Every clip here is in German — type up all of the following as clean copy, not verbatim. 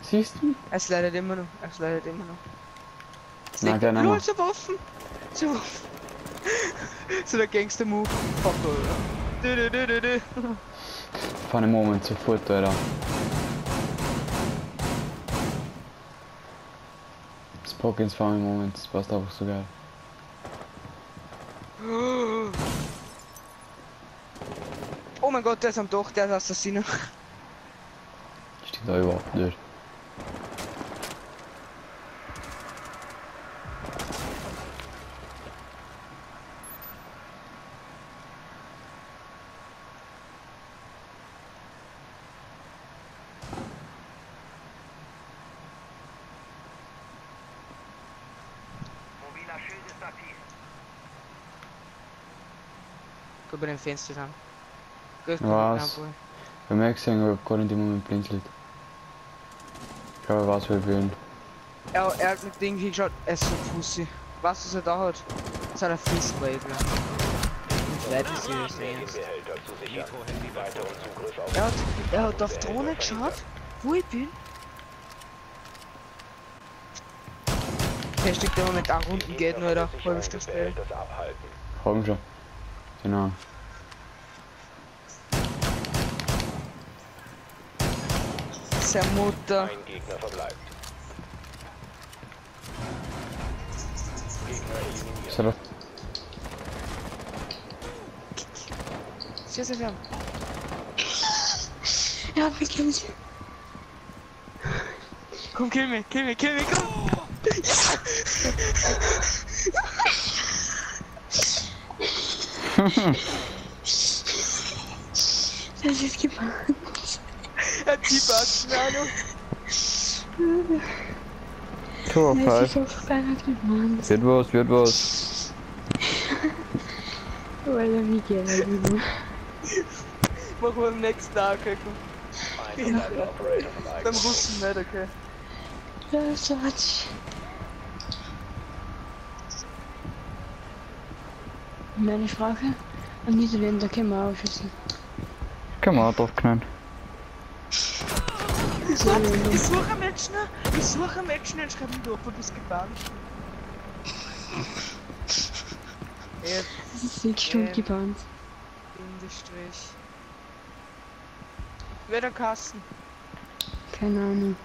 Siehst du? Er slidet immer noch. Er slidet immer noch. Nein, der Lol, nicht. so Waffen! So Waffen! So der Gangster-Move. Fuck, Alter. Von einem Moment sofort, Alter. Das Pokémons von einem Moment, das passt einfach so geil. Oh mein Gott, der ist am Doch, der ist Assassiner. Steht da überhaupt nicht. Mobiler Schild ist aktiv. Guck bei dem Fenster an. Gut, Was? Bei mir gesehen, ich hab gerade in dem Moment blinzelt. Ich glaube, was wir wählen. Er hat mit Ding geschaut, er ist so Pussy. Was er da hat? Das hat er Fistwave, ja. Und weiter serious ernst. Er hat auf Drohne geschaut, wo ich bin. Hashtag der Moment auch Runden geht nur, oder? Halbe Stunde später. Haben schon. Genau. Seine Mutter. Ein Gegner verbleibt. Ist er doch. Sehr, sehr fern. Er hat mich gekillt. Komm, kill mich, komm! Das ist gebannt. Er hat die Batzen, Ahnung. Tor, Das Fall. ist auf keiner gebannt. Wird was. Weil er wie gerne lieber. Machen wir am nächsten Tag, okay, komm. Beim Russen nicht, okay. Das hat. Meine Frage an Niederländer können wir auch schießen. Kann man auch drauf knallen. Warte, ich suche ein Mädchen und schreibe ihn durch, wo du bist gebannt. Das ist 6 Stunden gebannt. Bindestrich. Wer der Kasten? Keine Ahnung.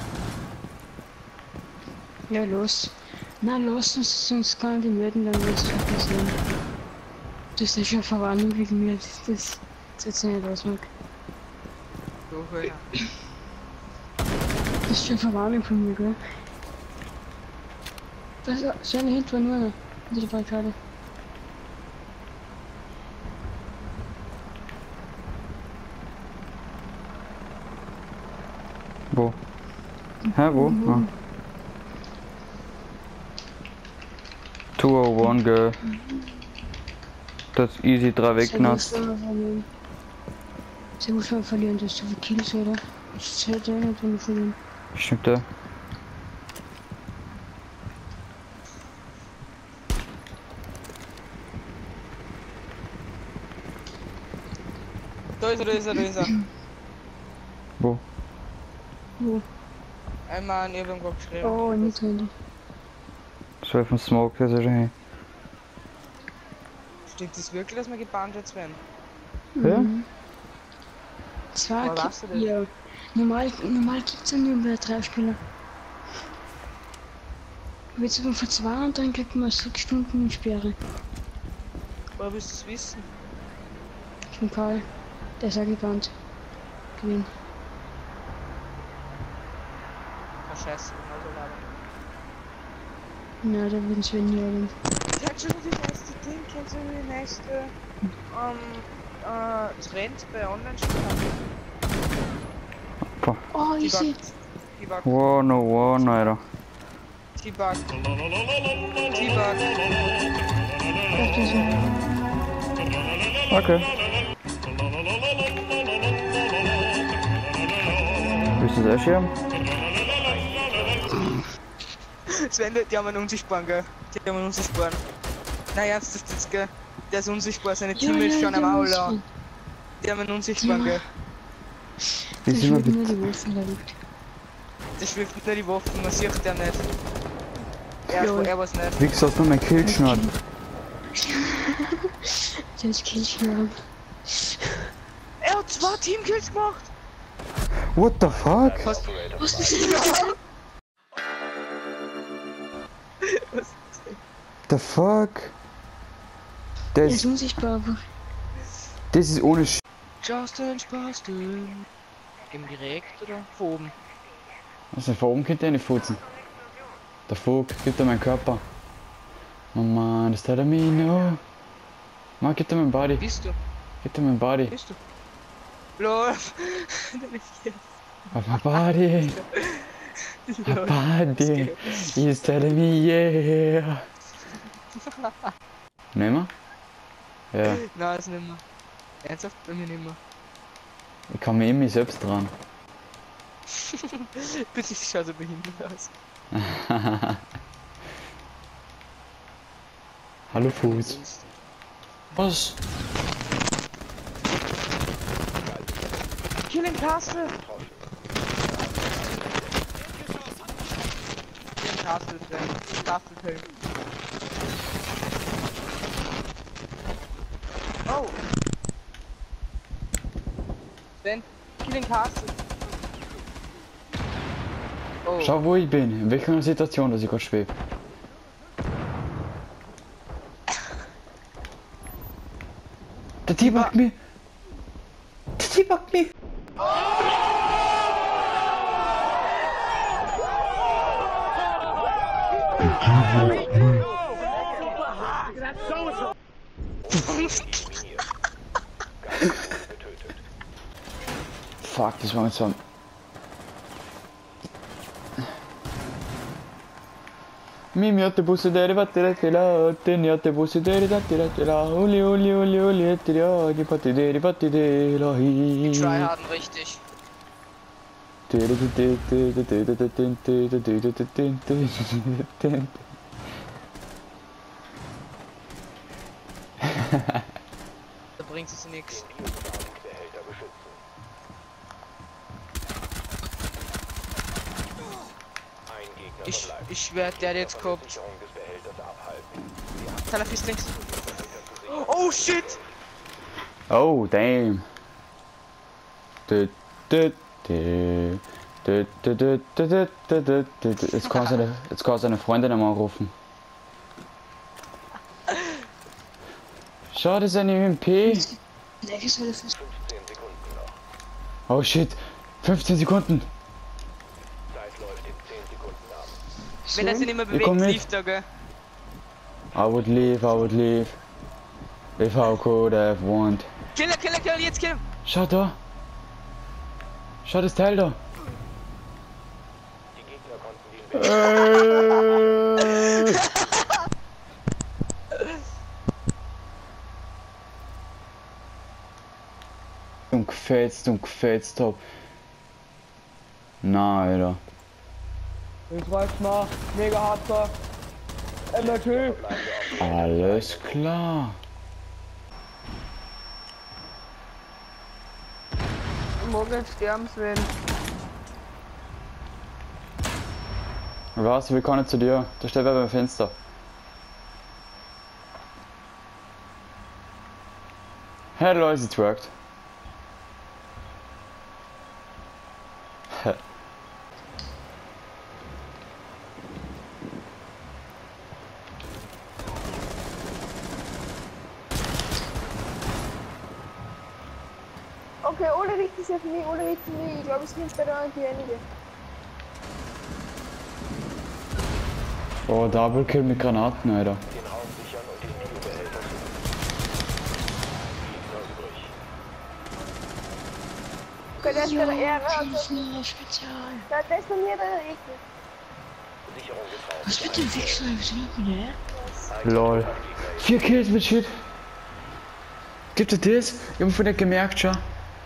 Ja, los. Na, los, sonst kann ich die melden, dann wird es schon passieren. Das ist schon Verwarnung wegen mir, das jetzt nicht ausmacht. Doch, ja. Das ist schon Verwarnung von mir, gell? Das ist so eine hinten war nur noch. Hinter der Barrikade. Wo? Hä, wo? Ah. 201, gell. Das ist easy 3 wegknast. Sehr gut schon verlieren, das ist so viel Kills, oder? Das zählt ja nicht, wenn du verlieren. Stimmt der? Da ist er. Wo? Wo? Einmal, ich hab ihm gerade geschrieben. Oh, nicht handy. So auf dem Smoke, das ist schon hin. Stimmt das wirklich, dass wir gebannt jetzt werden? Ja? Zwei Aber weißt du das? ja. Normal gibt's ja nur über 3 Spieler. Aber jetzt aber vor 2 und dann kriegt man 6 Stunden Sperre. Woher willst du es wissen? Von Karl. Der ist auch gebannt. Gewinn. Ah, scheiße, also leider. Na, da würden wir nie erleben. Kennst du die nächste Ding? Kennst du die nächste Trend bei Online-Spielen? Oh, ich seh. T-Bug. One, Alter. T-Bug. Okay. Willst du das schirmen? Sven, die haben einen unsichtbaren, gell? Die haben einen unsichtbaren. Nein, ernsthaft jetzt, gell? Der ist unsichtbar, seine Team ist schon am Aula. Die haben einen unsichtbaren, gell? Wie Ich sind wir würde nur bitte? die Waffen da liegt. Der schwiftet nur die Waffen, man sieht den nicht. Er war's nicht. Wichser, hast du mein Kill geschnallt? Der ist Killschnurren. Er hat 2 Teamkills gemacht! What the fuck? Was ist das? The fuck? Er Das, ist unsichtbar, aber. das ist ohne Sch... Justin Spasten. Gehen wir direkt oder von oben? Also von oben könnt ihr nicht futzen. Der Vogel, gib dir meinen Körper. Oh man, das tut er mir no. Mann, gib dir meinen Body. Bist du? Gib dir meinen Body. Bist du? LOL! Deine Vier. Oh, my body. My body. He's telling me yeah. Nehmen wir? Ja. Nein, ist nicht mehr. Ernsthaft? Bei mir nicht mehr. Ich kann mir immer selbst dran. Bitte, ich schau so behindert aus. Hallo Fuß. Was? Killing Castle! Killing Castle, Sven. Castle Helm. Oh! Sven, Killing Castle! Oh. Schau wo ich bin, in welcher Situation, dass ich gerade schwebe. Der T-Bug mich! Der T-Bug mich! Fuck, das war jetzt so. Mi miotte busse deri battere tela, teniotte busse deri dattira tela, uli uli uli uli etria, die patti deri la hi. Tryharden richtig. Da bringt es nix. Ich schwör, der hat jetzt gehabt. Talafis links. Oh shit! Oh damn. Jetzt kann seine Freundin einmal anrufen. Schade, seine UMP. Oh shit, 15 Sekunden. Wenn er sich nicht mehr Ich komm bewegt, mit. lief da, gell? I would leave. If I could have wanted. Kill, jetzt kill! Schau da. Schau das Teil da. Und gefetzt hab. Na, Alter. Jetzt reicht's mal. Mega hardcore. MRT. Alles klar. Morgen sterben, Sven. Was? Wir kommen zu dir. Da steht wer beim Fenster. Hey Leute, es worked. Okay, Ole richtet sich auf mich, Ich glaube, es nimmt bei der diejenige. Oh, Double Kill mit Granaten, Alter. Den Raum sichern und den Biobehälter zu Okay, der ist bei der Ehre. Spezial. Der ist bei mir bei der Ecke. Sicherung getraut. Was mit dem Wichser? Was macht der? Lol. 4 Kills mit Shit. Gibt es das? Ich hab von nicht gemerkt schon.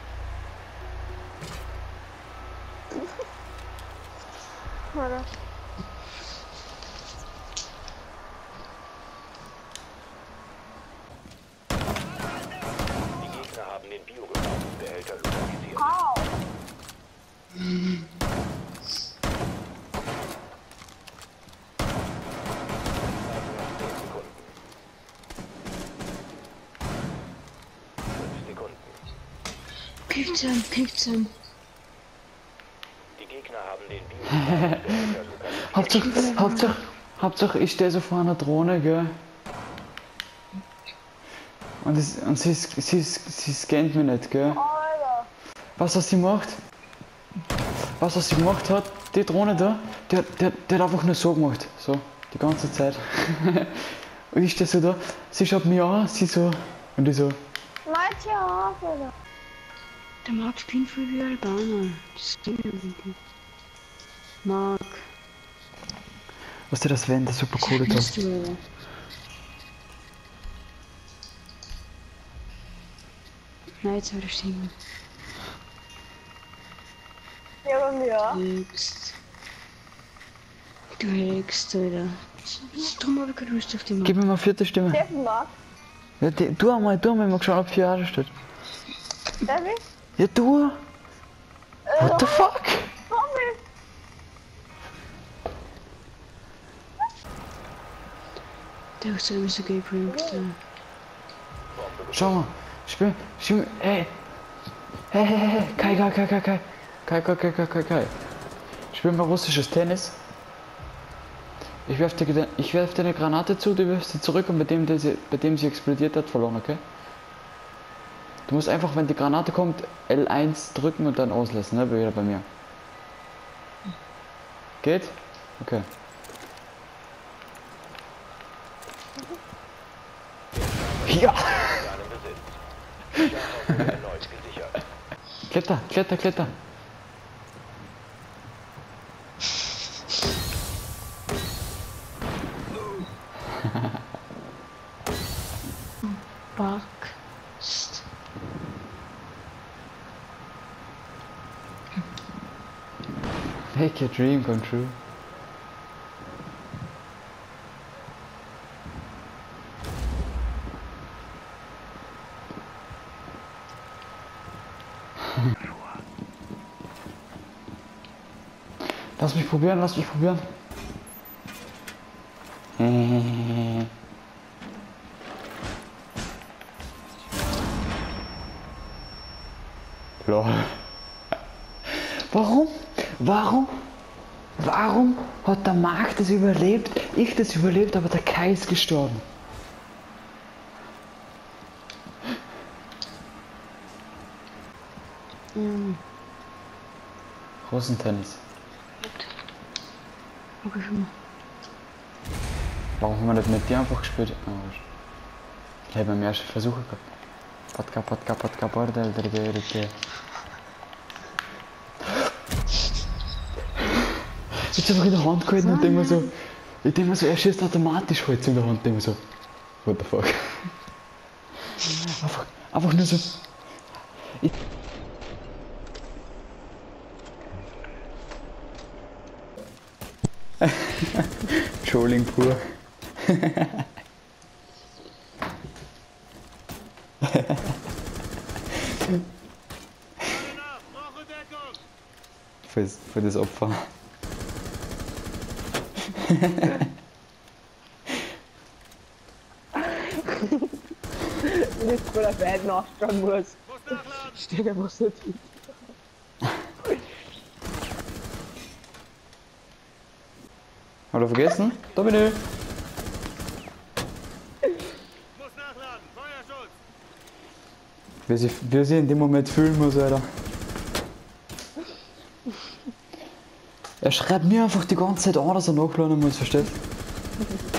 Oder? Die Gegner haben den Biobehälter lokalisiert. Au! Kriegt's an. Die Gegner haben den Hauptsache ich stehe so vor einer Drohne, gell? Und sie scannt mich nicht, gell? Alter. Was sie macht? Was sie gemacht hat, die Drohne da, die hat einfach nur so gemacht. So, die ganze Zeit. Und ich stehe so da, sie schaut mich an, sie so. Und ich so. Manche Hafer. Der Marc spielt voll wie Albaner. Das geht irgendwie. Marc. Was der das wenn, der super coole da. Bist du? Nein, jetzt habe ich stehen. Ja, bei mir. Du Hex, Alter. Drum habe ich keine Lust auf die Marc. Gib mir mal vierte Stimme. Steffen mag. Ja, tu einmal, mal schauen, ob 4 Jahre steht. Darf ich? Ja, du! What the fuck? Komm. Der ist so gebringt. Schau mal, spiel, ey! Hey, Kai. Spiel mal russisches Tennis. Ich werf dir eine Granate zu, du wirfst sie zurück und bei dem sie explodiert hat, verloren, okay? Du musst einfach, wenn die Granate kommt, L1 drücken und dann auslassen, ne? Wie wieder bei mir. Geht? Okay. Ja! erneut gesichert. Kletter. Fuck. Make your dream come true. Lass mich probieren. Lol. Warum hat der Marc das überlebt, ich das überlebt, aber der Kai ist gestorben? Russentennis. Okay, schon mal. Warum haben wir das mit dir einfach gespielt? Oh, ich habe beim ersten Versuch gehabt. Patka, Bordel, der. Jetzt einfach in der Hand gehalten und denk mir so, er schießt automatisch halt in der Hand, denk mir so, what the fuck. Einfach nur so. Trolling pur. Für das Opfer. Das ist voll Fett nachschauen muss. Steht der was nicht. Hat er vergessen? Da bin ich. Wie er sich in dem Moment fühlen muss, Alter. Er schreibt mir einfach die ganze Zeit an, dass er nachladen muss, verstehst du?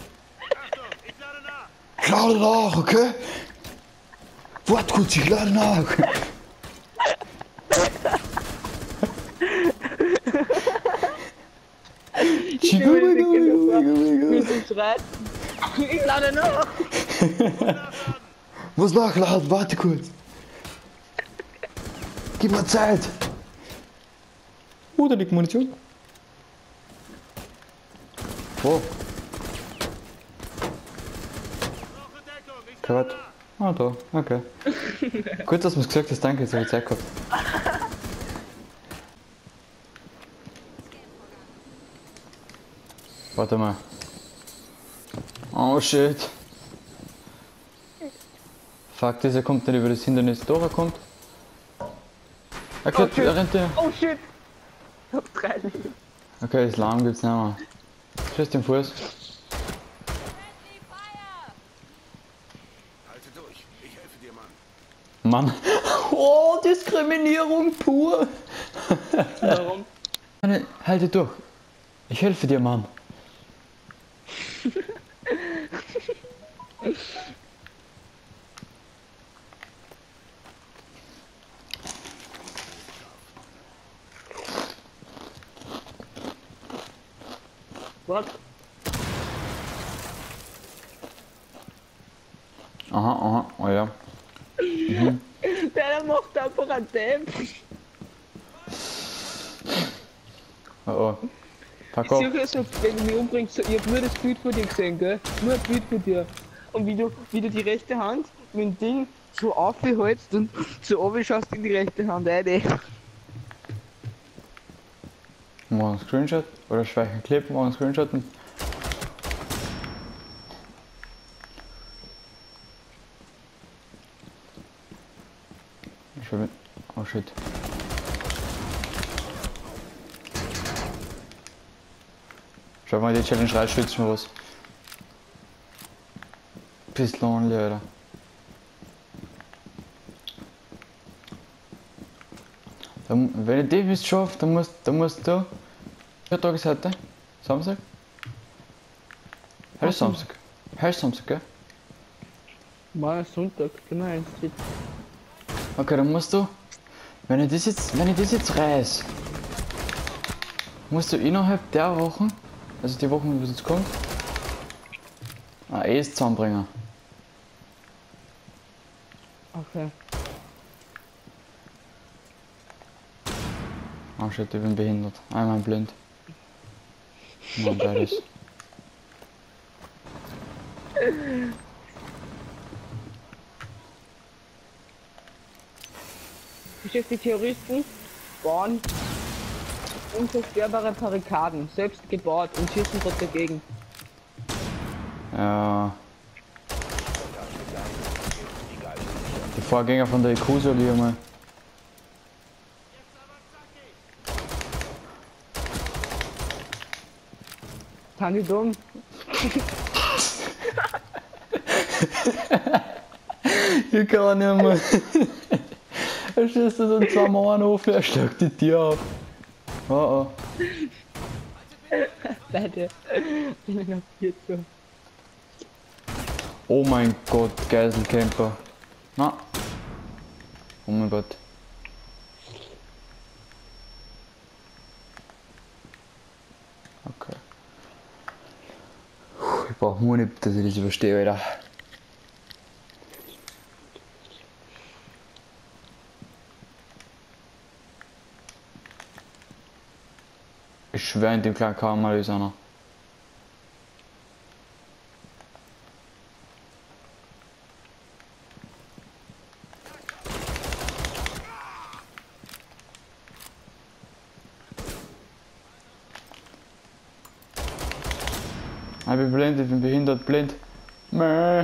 Ich lade nach, okay? Warte kurz, ich lade nach. Wie sie schreit. Ich lade nach. Muss nachladen, warte kurz. Gib mir Zeit. Da liegt Munition. Wo? Gehört. Ah, da, okay. Gut, dass du mir gesagt hast, danke, jetzt habe ich Zeit gehabt. Warte mal. Oh shit. Fuck, dieser kommt nicht über das Hindernis durchkommt. Okay, shit. er rennt dir. Oh shit! Ich hab 3 Leben. Okay, das Lahm gibt's nicht mehr. Schieß den Fuß. Halte durch. Ich helfe dir, Mann. Mann. Oh, Diskriminierung pur. Warum? Halte durch. Ich helfe dir, Mann. What? Aha, aha, oh ja. Der macht einfach einen Depp. Oh oh. Fuck Ich off. sehe so, wenn du mich umbringst, so, ich hab nur das Bild von dir gesehen, gell? Nur ein Bild von dir. Und wie du die rechte Hand mit dem Ding so aufhältst und so oben schaust in die rechte Hand rein. Mal einen Screenshot oder schweichen Clip, mal einen Screenshot. Ich will mit. Oh shit. Schau mal die Challenge rein, schützt mir was. Bisschen lonely, Alter. Wenn ich das schaffe, dann musst du. Welcher Tag ist heute? Samstag? Heute ist Samstag. Heute ist Samstag, gell? Mal Sonntag, genau, eins steht. Okay, dann musst du. Wenn ich das jetzt reiß, musst du innerhalb der Wochen, also die Wochen, wo es jetzt kommt, ein Ace zusammenbringen. Okay. Oh shit, ich bin behindert. Einmal blind. Mann, beides. Die Terroristen bauen unzerstörbare Barrikaden, selbst gebaut, und schießen dort dagegen. Ja. Die Vorgänger von der Ikusa, die einmal. Kann ich dumm? Ich kann nicht mehr. Er schießt so einen zusammen auf, er schlägt die Tier ab. Oh oh. Beide. Ich hab hier so. Oh mein Gott, Geiselcamper. Na. Oh mein Gott. Okay. Ich brauch nur nicht, dass ich das überstehe, Alter. Ich schwör, in dem kleinen Kammer ist einer. Ich bin blind, ich bin behindert, blind. Mäh.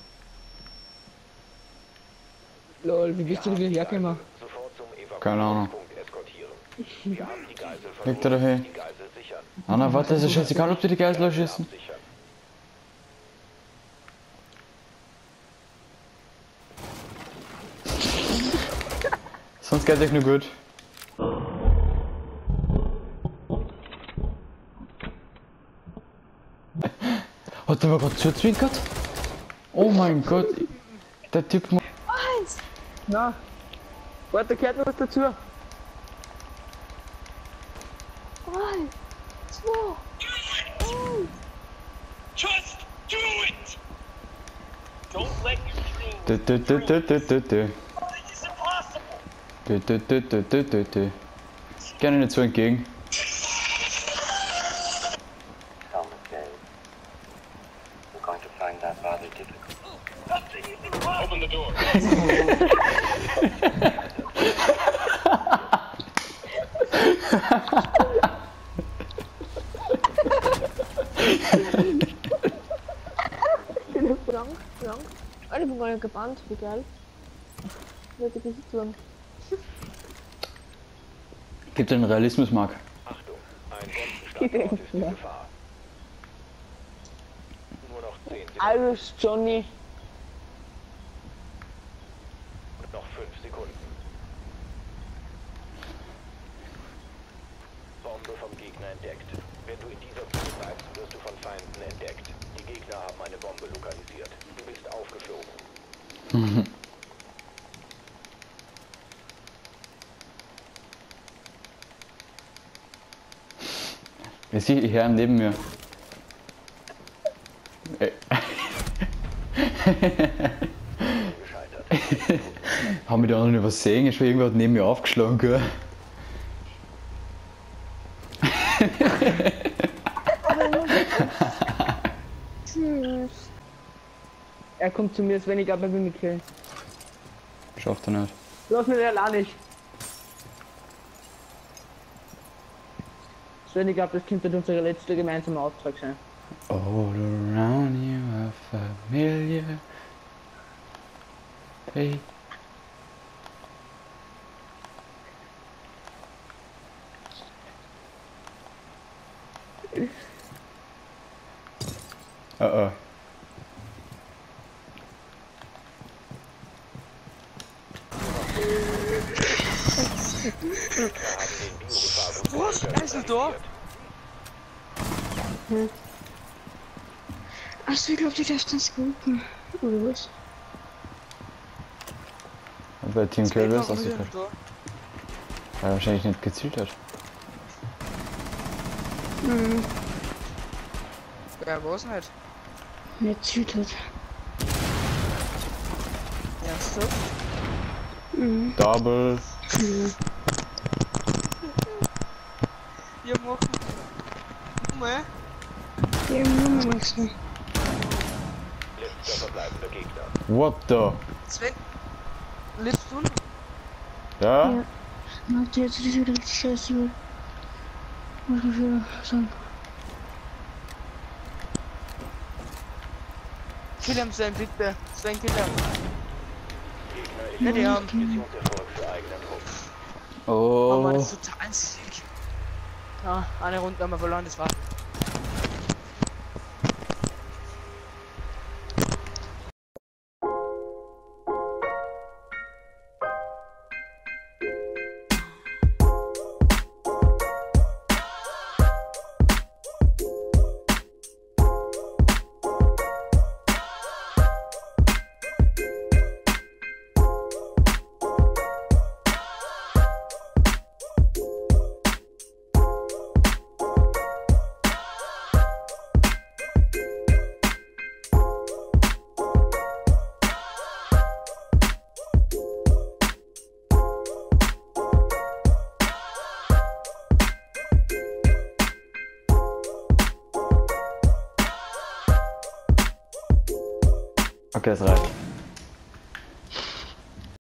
Lol, wie bist du wieder hergekommen? Sofort zum Keine Ahnung. Evakuierungspunkt eskortieren. Wir haben die Geisel Liegt er da hin? Die Geisel sichern. Ah, na, warte, ist ja scheißegal, ob die Geisel erschießen. Sichern. Sonst geht's echt nur gut. Hat der mir gerade zuzwinkert? Oh mein Gott. Der Typ macht. Na, warte, gehört noch was dazu. 3, 2, 1. Just do it! Don't let your dreams Dü, dü, dü, dü, dü, dü, dü. It's impossible! Dü, dü, dü, dü, dü, dü, dü. Gerne nicht so entgegen. We're going to find that rather difficult. Open the door. Frank. Alter, ich bin gar nicht gebannt, wie geil. Ich werde das nicht tun. Gibt den Realismus, Marc. Achtung, ein Bombenstandort ist in Gefahr. Nur noch 10 Sekunden. Alles, Johnny. Noch 5 Sekunden. Bombe vom Gegner entdeckt. Wenn du in dieser Zone bleibst, wirst du von Feinden entdeckt. Die Gegner haben eine Bombe lokalisiert. Du bist aufgeflogen. Ich sehe hier einen neben mir. Gescheitert. Haben wir die anderen übersehen? Ich war irgendwer hat neben mir aufgeschlagen, gell? Tschüss. Er kommt zu mir, Sven, ich glaube, er will mich killen. Schafft er nicht. Lass mich allein nicht. Sven, ich glaube, das könnte unser letzter gemeinsamer Auftrag sein. All around you are familiar. Hey. Oh. Was? Er ist nicht da? Achso, ich glaube, du darfst uns gucken. Oder was? Und bei Team Kill ist Warum das ist er super. nicht da? Weil er wahrscheinlich nicht gezielt hat. Ja, was nicht? Nicht zütert. Ernsthaft? Double. Wir machen. Mal. Die haben nur mal nichts mehr. Letzter verbleibender Gegner. What the? Sven. Lebst du? Ja? Ja. Warte, jetzt ist es wieder richtig scheiße. Muss ich wieder sagen. Kill ihm, Sven, bitte. Sven, kill ihm. Gegner Ja, die haben. Missionserfolg für eigenen Trupp. Oh Mann, Oh. das ist total sick. Ja, eine Runde haben wir verloren, das war's. Okay, das reicht.